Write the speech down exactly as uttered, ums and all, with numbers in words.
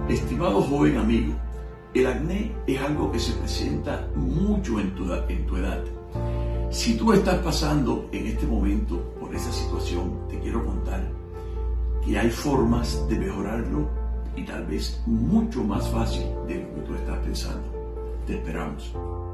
Estimado joven amigo, el acné es algo que se presenta mucho en tu, en tu edad. Si tú estás pasando en este momento por esa situación, te quiero contar que hay formas de mejorarlo y tal vez mucho más fácil de lo que tú estás pensando. Te esperamos.